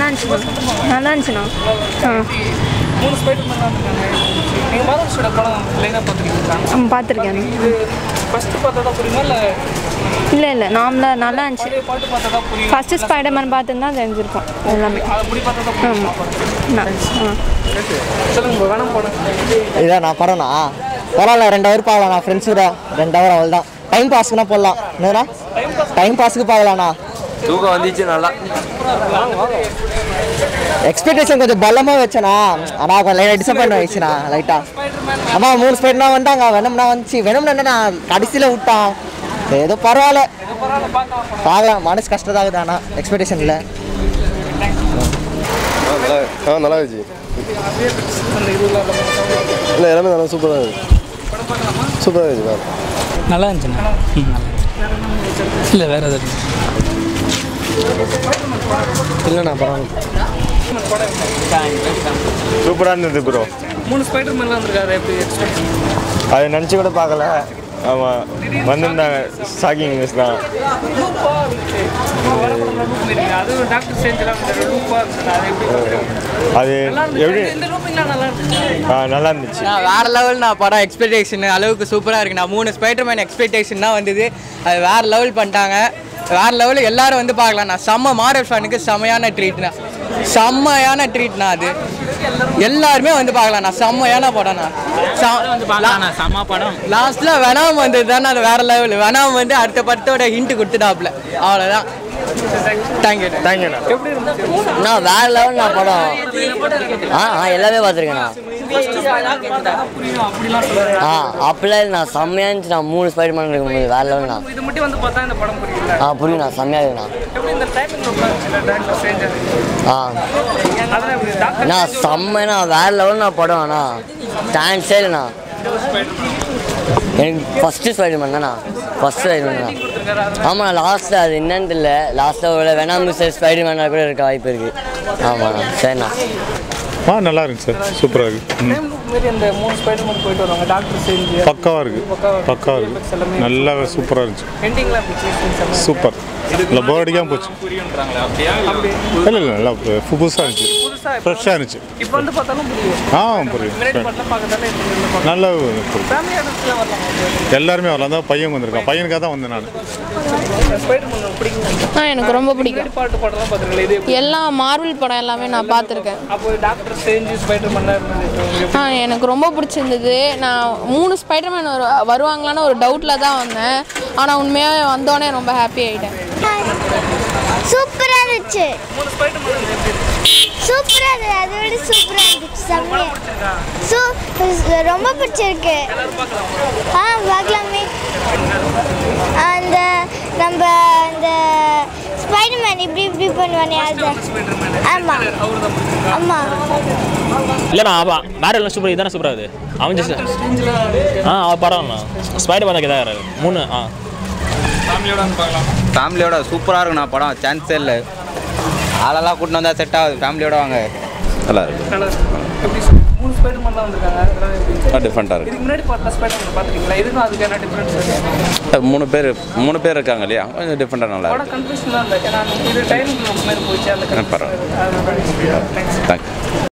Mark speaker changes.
Speaker 1: நல்லா இருந்துச்சுண்ணா.
Speaker 2: மூணு ஸ்பைடர்மேன் இருக்காங்க. நீங்கள் மாதவனோட படம் லைனாக பார்த்துருக்கீங்களா?
Speaker 1: பார்த்துருக்கேன்.
Speaker 2: இது ஃபஸ்ட்டு பார்த்தா தான் புரியுமா இல்லை?
Speaker 1: இல்லை நார்மலாக நல்லா இருந்துச்சு.
Speaker 2: பாட்டு பார்த்தா தான் புரியும்.
Speaker 1: ஃபஸ்ட்டு ஸ்பைடர்மேன் பார்த்துருந்தா தெரிஞ்சிருக்கும் எல்லாமே.
Speaker 2: அப்படி பார்த்தா தான் புரியும். சொல்லுங்க வேணாம் படம்.
Speaker 3: இதான் நான் படம்ண்ணா பரவாயில்ல 2 ஹவர் பார்க்கலாம் நான் ஃப்ரெண்ட்ஸுட 2 ஹவர் அவள் தான் டைம் பாஸ்க்குனா போடலாம். என்னண்ணா டைம் பாஸுக்கு பார்க்கலாண்ணா.
Speaker 4: தூக்கம் வந்துச்சு நல்லா.
Speaker 3: எக்ஸ்பெக்டேஷன் கொஞ்சம் பலமாக வச்சேண்ணா. ஆனால் கொஞ்சம் லைட்டாக டிசப்பாயிண்ட் ஆகிடுச்சுண்ணா லைட்டாக. ஆமாம் 3 ஸ்பைடர்னா வந்தாங்க. வெனம்னா வந்துச்சு. வெனம்னா நான் கடைசியில் விட்டான். ஏதோ பரவாயில்ல பார்க்கலாம். மனசு கஷ்டதாகுது. ஆனால் எக்ஸ்பெக்டேஷன் இல்லை.
Speaker 5: நல்லா இருந்துச்சு. இல்லை எல்லாமே நல்லா சூப்பராக இருந்துச்சு. சூப்பராக இருந்துச்சு.
Speaker 2: நல்லா இருந்துச்சுண்ணா. இல்லை வேறு எதாவது
Speaker 3: இல்லைண்ணா பரவாயில்ல.
Speaker 5: சூப்பராக இருந்தது ப்ரோ.
Speaker 2: 3 ஸ்பைடர்மேன்லாம் வந்திருக்காரு. எப்படி எக்ஸ்பெக்ட்?
Speaker 5: அதை நினச்சி கூட பார்க்கல. ஆமாம் வந்திருந்தாங்க. ஷாக்கிங் நியூஸ் தான்.
Speaker 2: அது டாக்டர் ஸ்ட்ரேஞ்ச்லாம்
Speaker 5: அது எப்படி நல்லா இருந்துச்சு.
Speaker 6: வேற லெவல் நான் படம் எக்ஸ்பெக்டேஷன் அளவுக்கு சூப்பராக இருக்குண்ணா. 3 ஸ்பைடர்மேன் எக்ஸ்பெக்டேஷன் தான் வந்தது. அது வேற லெவல் பண்ணிட்டாங்க. வேற லெவலில் எல்லாரும் வந்து பார்க்கலாம். நான் செம்ம மாரல் ஃபேனுக்கு செம்மையான ட்ரீட்னா. செம்மையான ட்ரீட்னா அது. எல்லாருமே வந்து பார்க்கலாம். நான் செம்மையான படம்ண்ணா.
Speaker 2: செம்ம படம்.
Speaker 6: லாஸ்ட்ல வெனாம் வந்தது தானே அது வேற லெவல். வெனாம் வந்து அடுத்த படத்தோட ஹிண்ட் கொடுத்துட்டாப்ல. அவ்வளோதான்.
Speaker 5: தேங்க்யூண்ணா.
Speaker 2: எப்படி இருந்துச்சு?
Speaker 3: நான் வேற லெவல் நான் படம். எல்லாமே பார்த்துருக்கேண்ணா. அப்படிலாம் நான் செம்மையாக இருந்துச்சு. நான் 3 ஸ்பைடர்மேன் இருக்கும்போது வேற லெவல்ண்ணா.
Speaker 2: இது மட்டும் வந்து பார்த்தா இந்த படம் புரியல.
Speaker 3: புரியுண்ணா. செம்மையாக இருக்குண்ணா.
Speaker 2: எப்படி இந்த டைமிங் டாக்டர் ஸ்ட்ரேஞ்ச் அதெல்லாம் எப்படி டாக்டர்
Speaker 3: நான் செம்மைண்ணா வேற லெவல்ண்ணா படம். அண்ணா சான்ஸே இல்லைண்ணா. எனக்கு ஃபஸ்ட்டு ஸ்பைடர்மேன் தான்ண்ணா. ஃபஸ்ட்டு ஸ்பைடர்மேன் தான். ஆமாண்ணா லாஸ்ட்டில் அது என்னன்னு தெரியல. லாஸ்ட்டில் வேணாம் ஸ்பைடர்மேனாக கூட இருக்க வாய்ப்பு இருக்குது. ஆமாண்ணா சரிண்ணா.
Speaker 5: நல்லா இருக்கு சார். சூப்பராக இருக்குது.
Speaker 2: இந்த 3 ஸ்பைடர்மேன் போயிட்டு வருவாங்க. டாக்டர் ஸ்ட்ரேஞ்ச்
Speaker 5: பக்காவாக இருக்குது. நல்லா சூப்பராக இருந்துச்சு.
Speaker 2: எண்டிங்லாம்
Speaker 5: சூப்பர். இல்லை போர் அடிக்காமல் போச்சு. இல்லை நல்லா புதுசாக இருந்துச்சு. ஃப்ரெஷ்ஷாக இருந்துச்சு.
Speaker 2: இப்போ வந்து பார்த்தாலும் புரியும்.
Speaker 5: புரியும்.
Speaker 2: பார்க்கறதால
Speaker 5: நல்லா
Speaker 2: வரலாம்.
Speaker 5: எல்லாருமே வரலாம். தான் பையன் வந்திருக்கான். பையனுக்காக தான் வந்தேன் நான்.
Speaker 2: ஸ்பைடர்மேன் பிடிக்கும்.
Speaker 1: எனக்கு ரொம்ப பிடிக்கும்.
Speaker 2: பாட்டு படம்லாம் பார்த்துருக்கேன். இது
Speaker 1: எல்லா மார்வல் படம் எல்லாமே நான் பார்த்துருக்கேன்.
Speaker 2: அப்போ டாக்டர் ஸ்ட்ரேஞ்ச் ஸ்பைடர்மேன்லாம் இருந்தது.
Speaker 1: எனக்கு ரொம்ப பிடிச்சிருந்தது. நான் 3 ஸ்பைடர்மேன் வருவாங்களான்னு ஒரு டவுட்டில் தான் வந்தேன். ஆனால் உண்மையாகவே வந்தோடனே ரொம்ப ஹாப்பி ஆகிட்டேன்.
Speaker 7: சூப்பராக இருந்துச்சு.
Speaker 2: 3 ஸ்பைடர்மேன்
Speaker 7: சூப்பராக இருந்தது. அதை விட சூப்பராக இருந்துச்சு. செம்மையாக ரொம்ப பிடிச்சிருக்கு. பார்க்கலாமே. அந்த நம்ம அந்த ஸ்பைடர்மேன் இப்படி பண்ணுவானே அது. ஆமாம் ஆமாம்.
Speaker 8: இல்லைண்ணா வேற எல்லாம் சூப்பர். இதுதானே சூப்பராக இருக்குது. அவன் பரவாயில்லண்ணா. ஸ்பைடர்மேன் இதாக 3
Speaker 4: ஃபேமிலியோட சூப்பராக இருக்குண்ணா படம். சான்ஸே இல்லை. ஆளெல்லாம் கூட்டின்னு வந்தால் செட் ஆகுது. ஃபேமிலியோட வாங்க. நல்லா இருக்கு.
Speaker 2: எப்படி 3 ஸ்பைடர்மேன்லாம் வந்திருக்காங்க.
Speaker 4: டிஃப்ரெண்ட்டாக இருக்குது.
Speaker 2: இதுக்கு முன்னாடி பார்த்த ஸ்பைடர்மேன் பார்த்துருக்கீங்களா? இதுக்கும் அதுக்கான டிஃப்ரென்ஸ்
Speaker 4: 3 பேர் இருக்காங்க இல்லையா? கொஞ்சம் டிஃப்ரெண்ட்டாக நல்லா
Speaker 2: படம் கன்ஃபியூஷன்லாம் இல்லை. ஏன்னா இது டைமிங் மாதிரி போச்சு. அந்த
Speaker 4: பரவாயில்ல. தேங்க்ஸ்.